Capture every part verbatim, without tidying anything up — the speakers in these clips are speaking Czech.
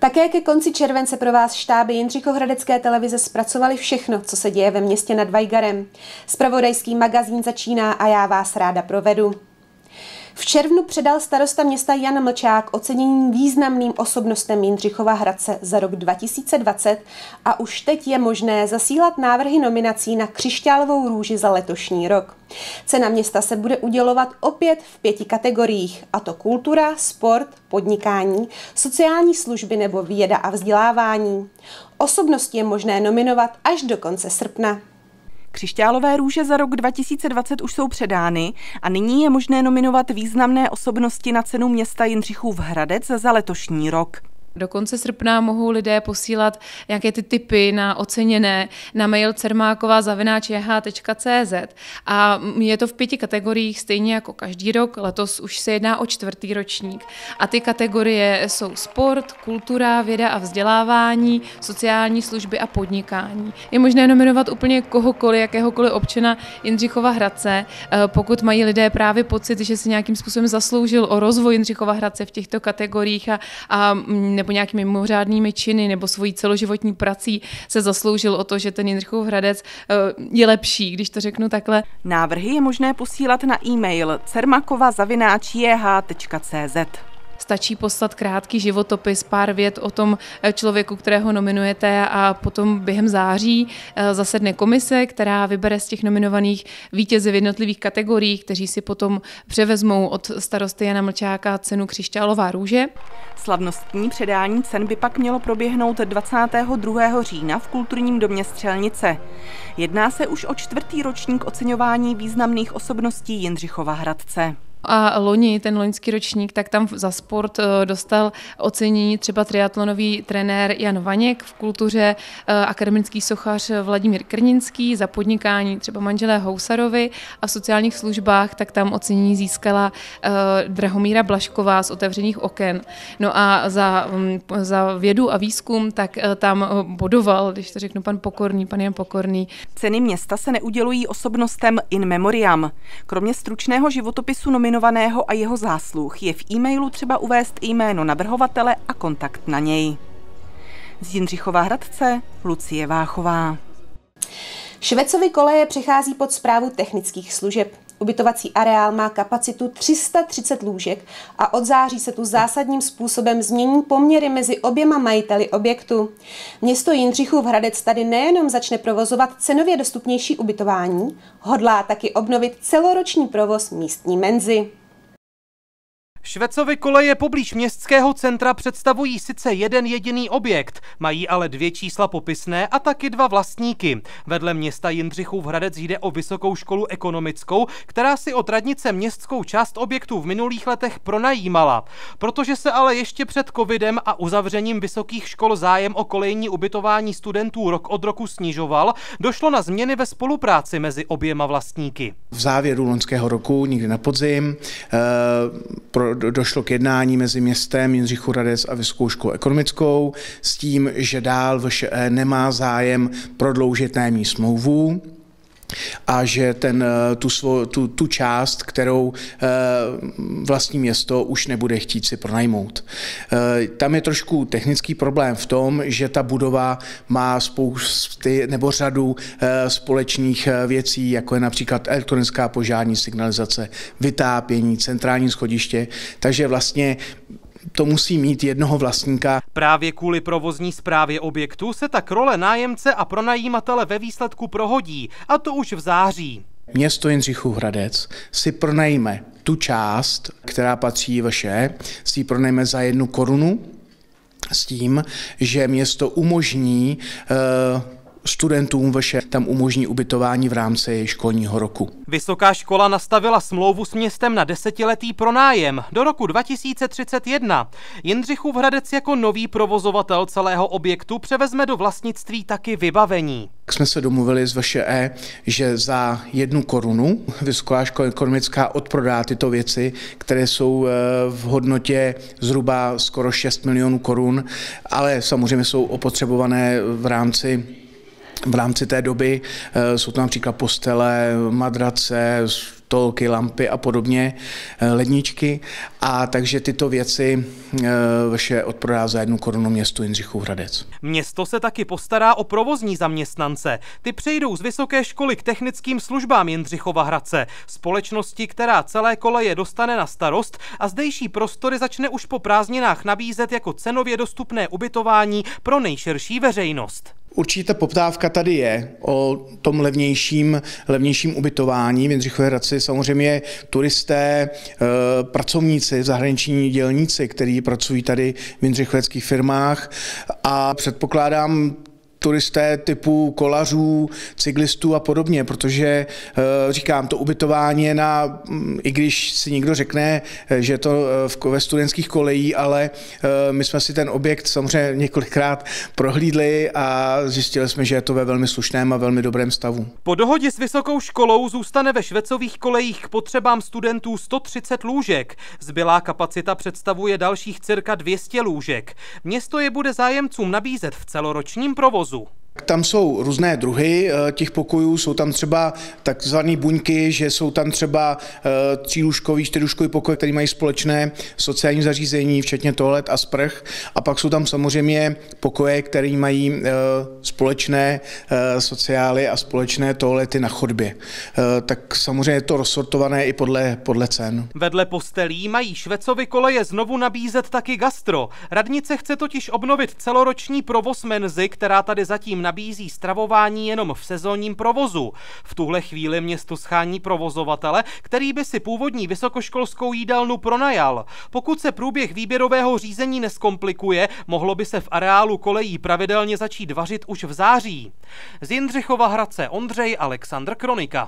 Také ke konci července pro vás štáby Jindřichohradecké televize zpracovali všechno, co se děje ve městě nad Vajgarem. Zpravodajský magazín začíná a já vás ráda provedu. V červnu předal starosta města Jan Mlčák ocenění významným osobnostem Jindřichova Hradce za rok dva tisíce dvacet a už teď je možné zasílat návrhy nominací na Křišťálovou růži za letošní rok. Cena města se bude udělovat opět v pěti kategoriích, a to kultura, sport, podnikání, sociální služby nebo věda a vzdělávání. Osobnosti je možné nominovat až do konce srpna. Křišťálové růže za rok dva tisíce dvacet už jsou předány a nyní je možné nominovat významné osobnosti na cenu města Jindřichův Hradec za letošní rok. Do konce srpna mohou lidé posílat nějaké ty tipy na oceněné na mail cermáková zavináč j h tečka c z a je to v pěti kategoriích stejně jako každý rok. Letos už se jedná o čtvrtý ročník a ty kategorie jsou sport, kultura, věda a vzdělávání, sociální služby a podnikání. Je možné nominovat úplně kohokoliv, jakéhokoliv občana Jindřichova Hradce, pokud mají lidé právě pocit, že si nějakým způsobem zasloužil o rozvoj Jindřichova Hradce v těchto kategoriích a, a nebo nějakými mimořádnými činy nebo svojí celoživotní prací se zasloužil o to, že ten Jindřichův Hradec je lepší, když to řeknu takhle. Návrhy je možné posílat na e-mail cermakova zavináč j h tečka c z. Stačí poslat krátký životopis, pár vět o tom člověku, kterého nominujete a potom během září zasedne komise, která vybere z těch nominovaných vítěze v jednotlivých kategoriích, kteří si potom převezmou od starosty Jana Mlčáka cenu Křišťálová růže. Slavnostní předání cen by pak mělo proběhnout dvacátého druhého října v Kulturním domě Střelnice. Jedná se už o čtvrtý ročník oceňování významných osobností Jindřichova Hradce. A loni, ten loňský ročník, tak tam za sport dostal ocenění třeba triatlonový trenér Jan Vaněk, v kultuře akademický sochař Vladimír Krninský, za podnikání třeba manželé Housarovi a v sociálních službách tak tam ocenění získala Drahomíra Blažková z Otevřených oken. No a za, za vědu a výzkum tak tam bodoval, když to řeknu, pan Pokorný, pan Jan Pokorný. Ceny města se neudělují osobnostem in memoriam. Kromě stručného životopisu nominovaného a jeho zásluh je v e-mailu třeba uvést jméno navrhovatele a kontakt na něj. Z Jindřichova Hradce Lucie Váchová. Švecovy koleje přechází pod správu technických služeb. Ubytovací areál má kapacitu tři sta třicet lůžek a od září se tu zásadním způsobem změní poměry mezi oběma majiteli objektu. Město Jindřichův Hradec tady nejenom začne provozovat cenově dostupnější ubytování, hodlá taky obnovit celoroční provoz místní menzy. Švecovy koleje poblíž městského centra představují sice jeden jediný objekt, mají ale dvě čísla popisné a taky dva vlastníky. Vedle města Jindřichův Hradec jde o Vysokou školu ekonomickou, která si od radnice městskou část objektu v minulých letech pronajímala. Protože se ale ještě před covidem a uzavřením vysokých škol zájem o kolejní ubytování studentů rok od roku snižoval, došlo na změny ve spolupráci mezi oběma vlastníky. V závěru loňského roku, někdy na podzim, pro došlo k jednání mezi městem Jindřichův Hradec a Vysokou školou ekonomickou s tím, že dál V Š E nemá zájem prodloužit nájemní smlouvu a že ten, tu, svo, tu, tu část, kterou e, vlastní město už nebude chtít si pronajmout. E, tam je trošku technický problém v tom, že ta budova má spousty nebo řadu e, společných věcí, jako je například elektronická požární signalizace, vytápění, centrální schodiště, takže vlastně to musí mít jednoho vlastníka. Právě kvůli provozní správě objektu se tak role nájemce a pronajímatele ve výsledku prohodí, a to už v září. Město Jindřichův Hradec si pronajme tu část, která patří V Š E, si ji pronajme za jednu korunu s tím, že město umožní uh, studentům V Š E tam umožní ubytování v rámci školního roku. Vysoká škola nastavila smlouvu s městem na desetiletý pronájem do roku dva tisíce třicet jedna. Jindřichův Hradec jako nový provozovatel celého objektu převezme do vlastnictví taky vybavení. Jsme se domluvili s V Š E, že za jednu korunu Vysoká škola ekonomická odprodá tyto věci, které jsou v hodnotě zhruba skoro šest milionů korun, ale samozřejmě jsou opotřebované v rámci V rámci té doby. Jsou to například postele, madrace, stolky, lampy a podobně, ledničky. A takže tyto věci vše odprodá za jednu korunu městu Jindřichův Hradec. Město se taky postará o provozní zaměstnance. Ty přejdou z Vysoké školy k technickým službám Jindřichova Hradce, společnosti, která celé koleje dostane na starost a zdejší prostory začne už po prázdninách nabízet jako cenově dostupné ubytování pro nejširší veřejnost. Určitě poptávka tady je o tom levnějším, levnějším ubytování v Jindřichově Hradci. Samozřejmě turisté, pracovníci, zahraniční dělníci, kteří pracují tady v jindřichoveckých firmách a předpokládám turisté typu kolařů, cyklistů a podobně, protože říkám, to ubytování je na, i když si někdo řekne, že je to ve studentských kolejí, ale my jsme si ten objekt samozřejmě několikrát prohlídli a zjistili jsme, že je to ve velmi slušném a velmi dobrém stavu. Po dohodě s vysokou školou zůstane ve švecových kolejích k potřebám studentů sto třicet lůžek. Zbylá kapacita představuje dalších cirka dvě stě lůžek. Město je bude zájemcům nabízet v celoročním provozu. Tam jsou různé druhy těch pokojů, jsou tam třeba takzvané buňky, že jsou tam třeba třílůžkový, čtyřlůžkový pokoj, který mají společné sociální zařízení, včetně toalet a sprch. A pak jsou tam samozřejmě pokoje, které mají společné sociály a společné toalety na chodbě. Tak samozřejmě je to rozsortované i podle, podle cen. Vedle postelí mají Švecovy koleje znovu nabízet taky gastro. Radnice chce totiž obnovit celoroční provoz menzy, která tady zatím nabízí stravování jenom v sezónním provozu. V tuhle chvíli město schání provozovatele, který by si původní vysokoškolskou jídelnu pronajal. Pokud se průběh výběrového řízení neskomplikuje, mohlo by se v areálu kolejí pravidelně začít vařit už v září. Z Jindřichova Hradce Ondřej Alexandr, Kronika.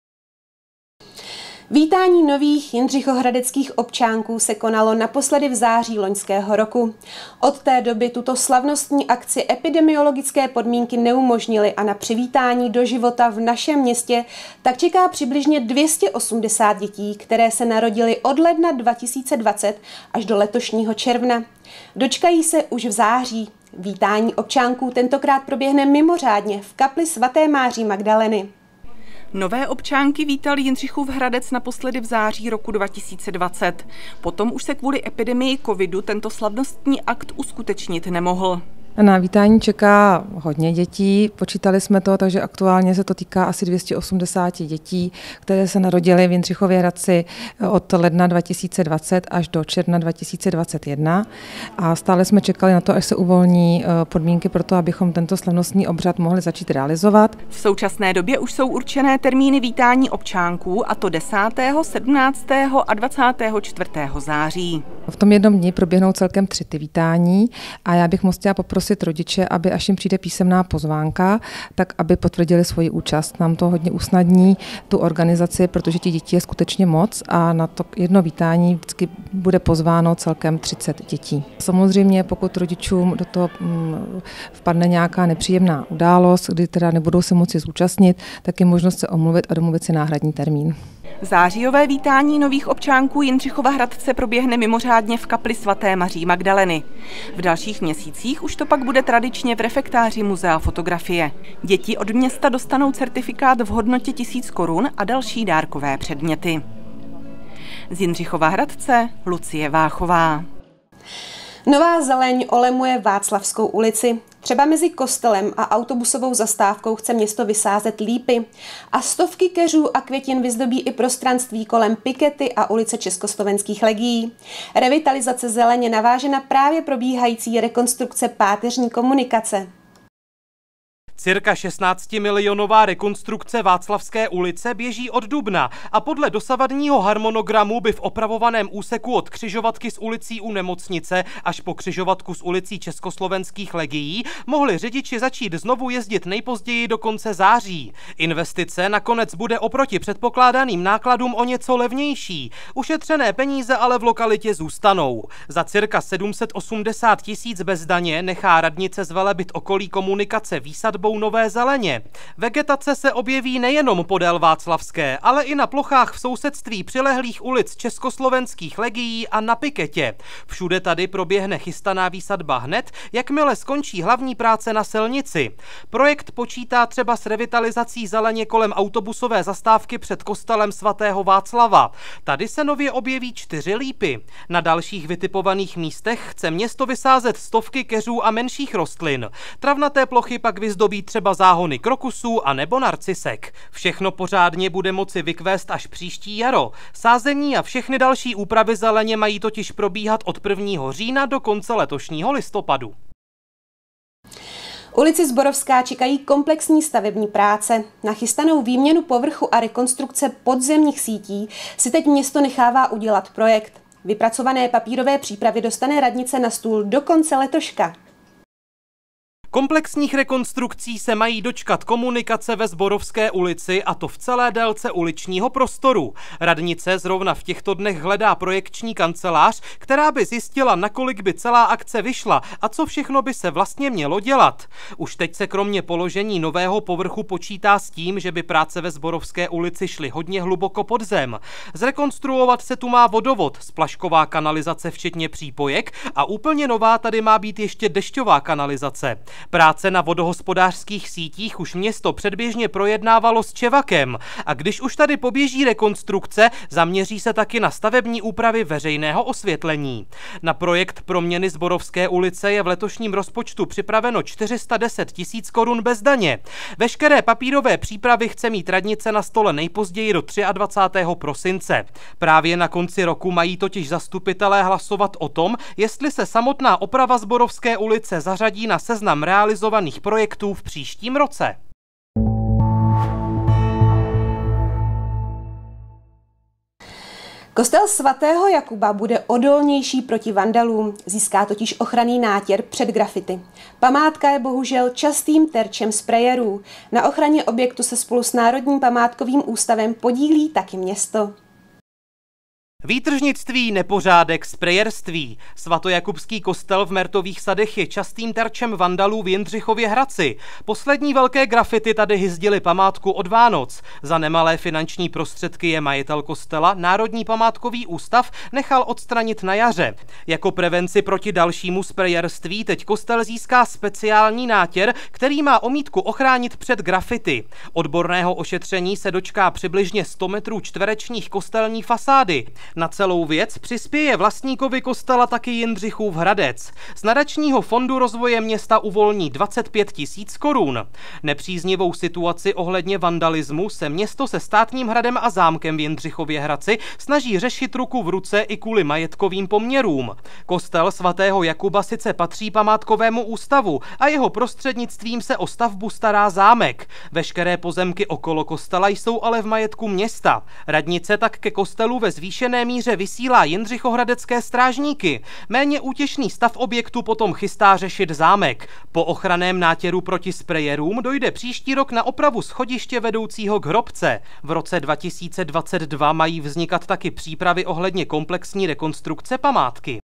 Vítání nových jindřichohradeckých občánků se konalo naposledy v září loňského roku. Od té doby tuto slavnostní akci epidemiologické podmínky neumožnily a na přivítání do života v našem městě tak čeká přibližně dvě stě osmdesát dětí, které se narodily od ledna dva tisíce dvacet až do letošního června. Dočkají se už v září. Vítání občánků tentokrát proběhne mimořádně v kapli svaté Máří Magdaleny. Nové občánky vítal Jindřichův Hradec naposledy v září roku dva tisíce dvacet. Potom už se kvůli epidemii covidu tento slavnostní akt uskutečnit nemohl. Na vítání čeká hodně dětí, počítali jsme to, takže aktuálně se to týká asi dvě stě osmdesát dětí, které se narodily v Jindřichově Hradci od ledna dva tisíce dvacet až do června dva tisíce dvacet jedna a stále jsme čekali na to, až se uvolní podmínky pro to, abychom tento slavnostní obřad mohli začít realizovat. V současné době už jsou určené termíny vítání občánků, a to desátého, sedmnáctého a dvacátého čtvrtého září. V tom jednom dni proběhnou celkem tři ty vítání a já bych moc chtěla poprosit rodiče, aby až jim přijde písemná pozvánka, tak aby potvrdili svoji účast. Nám to hodně usnadní tu organizaci, protože těch dětí je skutečně moc a na to jedno vítání vždycky bude pozváno celkem třicet dětí. Samozřejmě, pokud rodičům do toho vpadne nějaká nepříjemná událost, kdy teda nebudou se moci zúčastnit, tak je možnost se omluvit a domluvit si náhradní termín. Zářijové vítání nových občánků Jindřichova Hradce proběhne mimořádně v kapli svaté Maří Magdaleny. V dalších měsících už to pak bude tradičně v refektáři Muzea fotografie. Děti od města dostanou certifikát v hodnotě tisíc korun a další dárkové předměty. Z Jindřichova Hradce Lucie Váchová. Nová zeleň olemuje Václavskou ulici. Třeba mezi kostelem a autobusovou zastávkou chce město vysázet lípy. A stovky keřů a květin vyzdobí i prostranství kolem Pikety a ulice Československých legií. Revitalizace zeleně naváže na právě probíhající rekonstrukce páteřní komunikace. Cirka šestnáctimilionová rekonstrukce Václavské ulice běží od dubna a podle dosavadního harmonogramu by v opravovaném úseku od křižovatky s ulicí u nemocnice až po křižovatku s ulicí Československých legií mohli řidiči začít znovu jezdit nejpozději do konce září. Investice nakonec bude oproti předpokládaným nákladům o něco levnější. Ušetřené peníze ale v lokalitě zůstanou. Za cirka sedm set osmdesát tisíc bez daně nechá radnice zvelebit okolí komunikace výsadbou potřebou nové zeleně. Vegetace se objeví nejenom podél Václavské, ale i na plochách v sousedství přilehlých ulic československých legií a na Piketě. Všude tady proběhne chystaná výsadba hned, jakmile skončí hlavní práce na silnici. Projekt počítá třeba s revitalizací zeleně kolem autobusové zastávky před kostelem svatého Václava. Tady se nově objeví čtyři lípy. Na dalších vytipovaných místech chce město vysázet stovky keřů a menších rostlin. Travnaté plochy pak vyzdobí třeba záhony krokusů a nebo narcisek. Všechno pořádně bude moci vykvést až příští jaro. Sázení a všechny další úpravy zeleně mají totiž probíhat od prvního října do konce letošního listopadu. Ulici Zborovská čekají komplexní stavební práce. Na chystanou výměnu povrchu a rekonstrukce podzemních sítí si teď město nechává udělat projekt. Vypracované papírové přípravy dostane radnice na stůl do konce letoška. Komplexních rekonstrukcí se mají dočkat komunikace ve Zborovské ulici, a to v celé délce uličního prostoru. Radnice zrovna v těchto dnech hledá projekční kancelář, která by zjistila, nakolik by celá akce vyšla a co všechno by se vlastně mělo dělat. Už teď se kromě položení nového povrchu počítá s tím, že by práce ve Zborovské ulici šly hodně hluboko pod zem. Zrekonstruovat se tu má vodovod, splašková kanalizace včetně přípojek a úplně nová tady má být ještě dešťová kanalizace. Práce na vodohospodářských sítích už město předběžně projednávalo s Čevakem a když už tady poběží rekonstrukce, zaměří se taky na stavební úpravy veřejného osvětlení. Na projekt proměny Zborovské ulice je v letošním rozpočtu připraveno čtyři sta deset tisíc korun bez daně. Veškeré papírové přípravy chce mít radnice na stole nejpozději do dvacátého třetího prosince. Právě na konci roku mají totiž zastupitelé hlasovat o tom, jestli se samotná oprava Zborovské ulice zařadí na seznam realizovaných projektů v příštím roce. Kostel svatého Jakuba bude odolnější proti vandalům, získá totiž ochranný nátěr před grafity. Památka je bohužel častým terčem sprayerů. Na ochraně objektu se spolu s Národním památkovým ústavem podílí taky město. Výtržnictví, nepořádek, sprejerství. Svatojakubský kostel v Mertových sadech je častým terčem vandalů v Jindřichově Hradci. Poslední velké grafity tady hyzdily památku od Vánoc. Za nemalé finanční prostředky je majitel kostela Národní památkový ústav nechal odstranit na jaře. Jako prevenci proti dalšímu sprejerství teď kostel získá speciální nátěr, který má omítku ochránit před grafity. Odborného ošetření se dočká přibližně sto metrů čtverečních kostelní fasády. Na celou věc přispěje vlastníkovi kostela taky Jindřichův Hradec. Z nadačního fondu rozvoje města uvolní dvacet pět tisíc korun. Nepříznivou situaci ohledně vandalismu se město se státním hradem a zámkem v Jindřichově Hradci snaží řešit ruku v ruce i kvůli majetkovým poměrům. Kostel svatého Jakuba sice patří památkovému ústavu a jeho prostřednictvím se o stavbu stará zámek. Veškeré pozemky okolo kostela jsou ale v majetku města. Radnice tak ke kostelu ve zvýšené míře vysílá jindřichohradecké strážníky. Méně útěšný stav objektu potom chystá řešit zámek. Po ochranném nátěru proti sprayerům dojde příští rok na opravu schodiště vedoucího k hrobce. V roce dva tisíce dvacet dva mají vznikat taky přípravy ohledně komplexní rekonstrukce památky.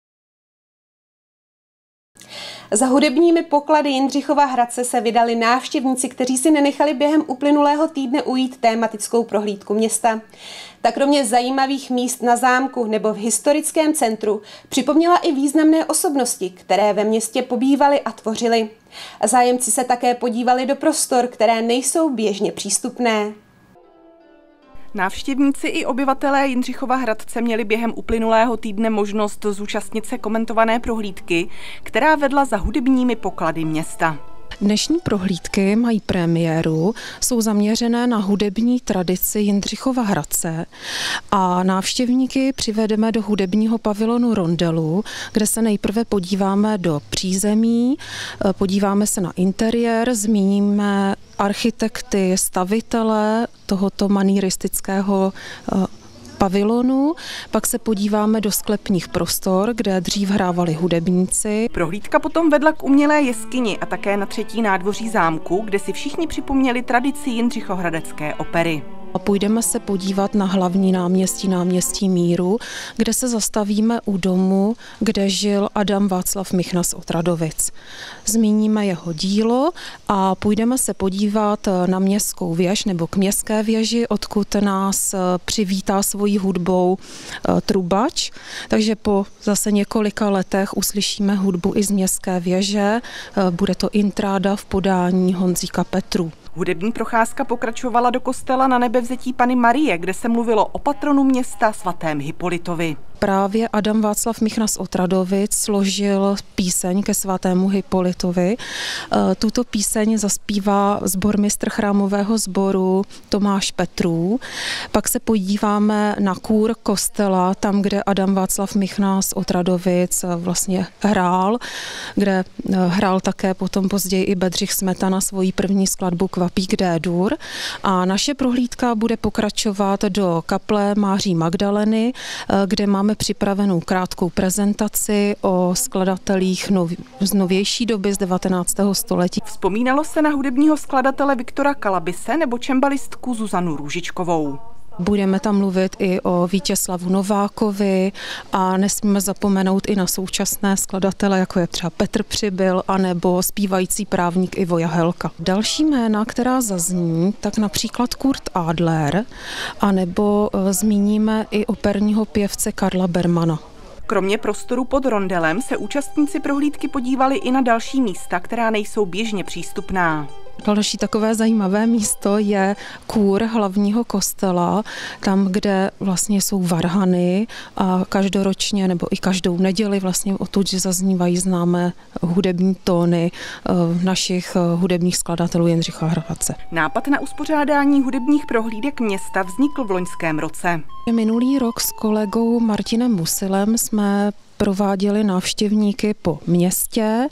Za hudebními poklady Jindřichova Hradce se vydali návštěvníci, kteří si nenechali během uplynulého týdne ujít tématickou prohlídku města. Tak kromě zajímavých míst na zámku nebo v historickém centru připomněla i významné osobnosti, které ve městě pobývaly a tvořily. Zájemci se také podívali do prostor, které nejsou běžně přístupné. Návštěvníci i obyvatelé Jindřichova Hradce měli během uplynulého týdne možnost zúčastnit se komentované prohlídky, která vedla za hudebními poklady města. Dnešní prohlídky mají premiéru, jsou zaměřené na hudební tradici Jindřichova Hradce a návštěvníky přivedeme do hudebního pavilonu Rondelu, kde se nejprve podíváme do přízemí, podíváme se na interiér, zmíníme architekty, stavitele tohoto manieristického pavilonu, pak se podíváme do sklepních prostor, kde dřív hrávali hudebníci. Prohlídka potom vedla k umělé jeskyni a také na třetí nádvoří zámku, kde si všichni připomněli tradici Jindřichohradecké opery. A půjdeme se podívat na hlavní náměstí, náměstí Míru, kde se zastavíme u domu, kde žil Adam Václav Michna z Otradovic. Zmíníme jeho dílo a půjdeme se podívat na Městskou věž nebo k Městské věži, odkud nás přivítá svojí hudbou trubač. Takže po zase několika letech uslyšíme hudbu i z Městské věže. Bude to intráda v podání Honzíka Petru. Hudební procházka pokračovala do kostela Na Nebevzetí Panny Marie, kde se mluvilo o patronu města svatém Hypolitovi. Právě Adam Václav Michna z Otradovic složil píseň ke svatému Hypolitovi. Tuto píseň zaspívá sbormistr chrámového sboru Tomáš Petrů. Pak se podíváme na kůr kostela, tam, kde Adam Václav Michna z Otradovic vlastně hrál, kde hrál také potom později i Bedřich Smetana svoji první skladbu Kvapík D-dur. A naše prohlídka bude pokračovat do kaple Máří Magdaleny, kde máme připravenou krátkou prezentaci o skladatelích nov, z novější doby z devatenáctého století. Vzpomínalo se na hudebního skladatele Viktora Kalabise nebo čembalistku Zuzanu Růžičkovou. Budeme tam mluvit i o Vítězslavu Novákovi a nesmíme zapomenout i na současné skladatele, jako je třeba Petr Přibyl anebo zpívající právník Ivo Jahelka. Další jména, která zazní, tak například Kurt Adler, anebo zmíníme i operního pěvce Karla Bermana. Kromě prostoru pod rondelem se účastníci prohlídky podívali i na další místa, která nejsou běžně přístupná. Další takové zajímavé místo je kůr hlavního kostela, tam, kde vlastně jsou varhany a každoročně nebo i každou neděli vlastně odtud zaznívají známé hudební tóny našich hudebních skladatelů Jindřicha Hradce. Nápad na uspořádání hudebních prohlídek města vznikl v loňském roce. Minulý rok s kolegou Martinem Musilem jsme prováděli návštěvníky po městě.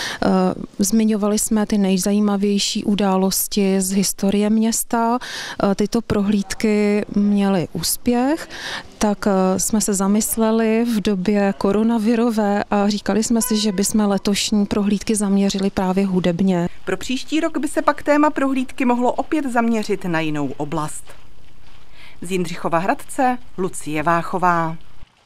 Zmiňovali jsme ty nejzajímavější události z historie města. Tyto prohlídky měly úspěch, tak jsme se zamysleli v době koronavirové a říkali jsme si, že bychom letošní prohlídky zaměřili právě hudebně. Pro příští rok by se pak téma prohlídky mohlo opět zaměřit na jinou oblast. Z Jindřichova Hradce Lucie Váchová.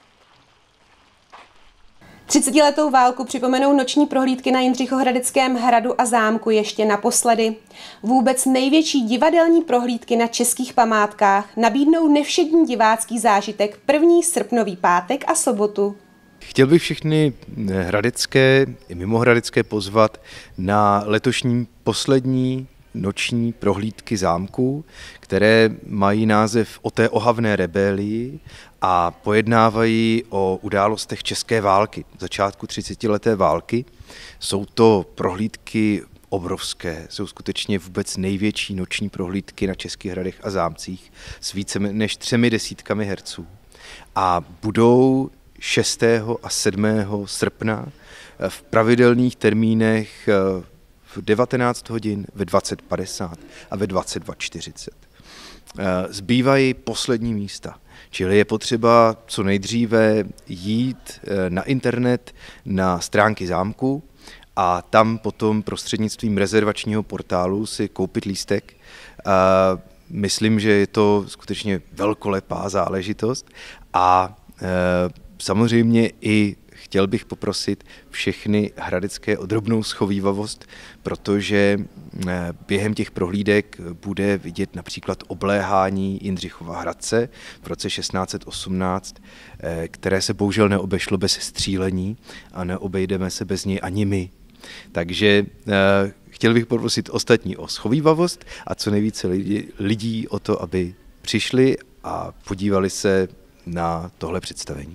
třicetiletou válku připomenou noční prohlídky na Jindřichohradeckém hradu a zámku ještě naposledy. Vůbec největší divadelní prohlídky na českých památkách nabídnou nevšední divácký zážitek první srpnový pátek a sobotu. Chtěl bych všechny hradecké i mimohradecké pozvat na letošní poslední noční prohlídky zámku, které mají název O té ohavné rebelii a pojednávají o událostech české války, začátku třicetileté války. Jsou to prohlídky obrovské, jsou skutečně vůbec největší noční prohlídky na českých hradech a zámcích s více než třemi desítkami herců. A budou šestého a sedmého srpna v pravidelných termínech v devatenáct hodin, ve dvacet padesát a ve dvacet dva čtyřicet. Zbývají poslední místa, čili je potřeba co nejdříve jít na internet na stránky zámku a tam potom prostřednictvím rezervačního portálu si koupit lístek. Myslím, že je to skutečně velkolepá záležitost a samozřejmě i chtěl bych poprosit všechny hradecké o drobnou schovívavost, protože během těch prohlídek bude vidět například obléhání Jindřichova Hradce v roce šestnáct set osmnáct, které se bohužel neobešlo bez střílení a neobejdeme se bez něj ani my. Takže chtěl bych poprosit ostatní o schovívavost a co nejvíce lidí, lidí o to, aby přišli a podívali se na tohle představení.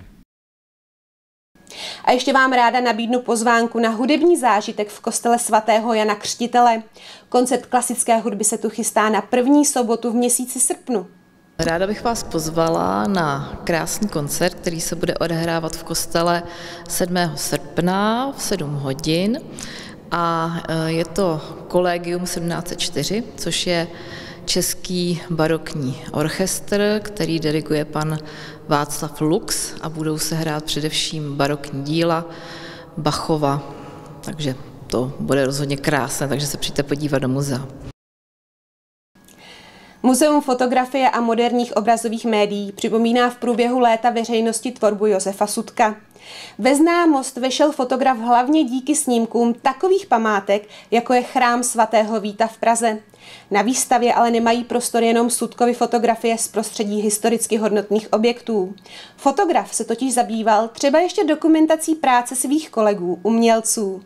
A ještě vám ráda nabídnu pozvánku na hudební zážitek v kostele svatého Jana Křtitele. Koncert klasické hudby se tu chystá na první sobotu v měsíci srpnu. Ráda bych vás pozvala na krásný koncert, který se bude odehrávat v kostele sedmého srpna v sedm hodin. A je to Collegium sedmnáct set čtyři, což je český barokní orchestr, který diriguje pan Václav Lux a budou se hrát především barokní díla Bachova. Takže to bude rozhodně krásné, takže se přijďte podívat do muzea. Muzeum fotografie a moderních obrazových médií připomíná v průběhu léta veřejnosti tvorbu Josefa Sudka. Ve známost vyšel fotograf hlavně díky snímkům takových památek, jako je chrám svatého Víta v Praze. Na výstavě ale nemají prostor jenom Sudkovy fotografie z prostředí historicky hodnotných objektů. Fotograf se totiž zabýval třeba ještě dokumentací práce svých kolegů, umělců.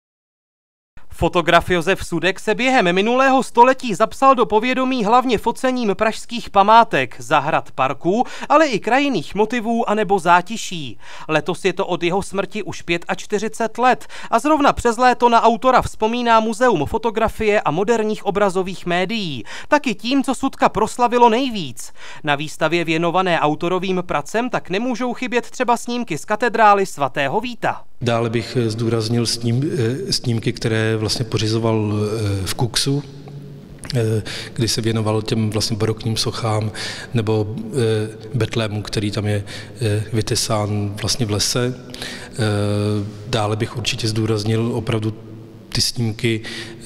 Fotograf Josef Sudek se během minulého století zapsal do povědomí hlavně focením pražských památek, zahrad, parků, ale i krajinných motivů anebo zátiší. Letos je to od jeho smrti už čtyřicet pět let a zrovna přes léto na autora vzpomíná Muzeum fotografie a moderních obrazových médií. Taky tím, co Sudka proslavilo nejvíc. Na výstavě věnované autorovým pracem tak nemůžou chybět třeba snímky z katedrály svatého Víta. Dále bych zdůraznil sním, snímky, které vlastně pořizoval v Kuxu, kdy se věnoval těm vlastně barokním sochám, nebo Betlému, který tam je vytesán vlastně v lese. Dále bych určitě zdůraznil opravdu ty snímky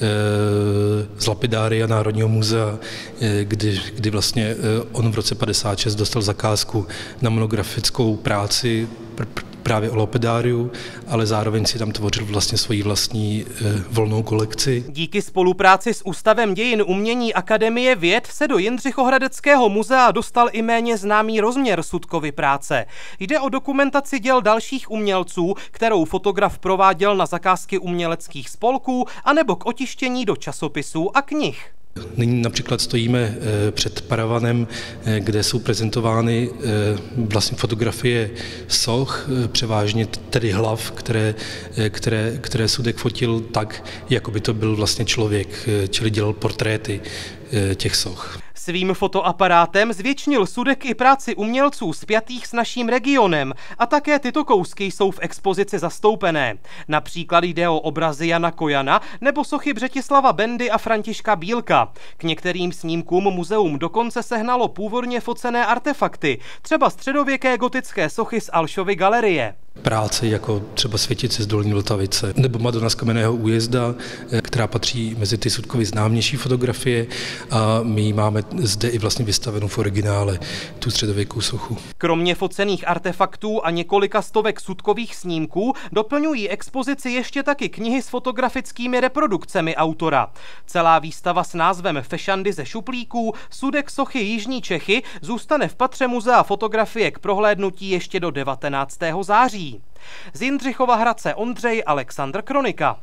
z lapidária Národního muzea, kdy, kdy vlastně on v roce padesát šest dostal zakázku na monografickou práci právě o lapidáriu, ale zároveň si tam tvořil vlastně svoji vlastní e, volnou kolekci. Díky spolupráci s Ústavem dějin umění Akademie věd se do Jindřichohradeckého muzea dostal i méně známý rozměr Sudkovy práce. Jde o dokumentaci děl dalších umělců, kterou fotograf prováděl na zakázky uměleckých spolků anebo k otištění do časopisů a knih. Nyní například stojíme před paravanem, kde jsou prezentovány vlastně fotografie soch, převážně tedy hlav, které, které, které Sudek fotil tak, jako by to byl vlastně člověk, čili dělal portréty těch soch. Svým fotoaparátem zvětšnil Sudek i práci umělců spjatých s naším regionem a také tyto kousky jsou v expozici zastoupené. Například jde o obrazy Jana Kojana nebo sochy Břetislava Bendy a Františka Bílka. K některým snímkům muzeum dokonce sehnalo původně focené artefakty, třeba středověké gotické sochy z Alšovy galerie. Práce jako třeba Světice z Dolní Vltavice nebo Madona z Kamenného újezda, která patří mezi ty Sudkovy známější fotografie, a my máme zde i vlastně vystavenou v originále tu středověkou sochu. Kromě focených artefaktů a několika stovek Sudkových snímků doplňují expozici ještě taky knihy s fotografickými reprodukcemi autora. Celá výstava s názvem Fešandy ze šuplíků, Sudek sochy Jižní Čechy zůstane v patře Muzea fotografie k prohlédnutí ještě do devatenáctého září. Z Jindřichova Hradce Ondřej Alexandr, Kronika.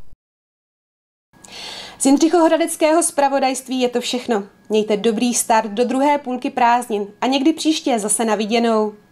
Z Jindřichohradeckého zpravodajství je to všechno. Mějte dobrý start do druhé půlky prázdnin a někdy příště zase na viděnou.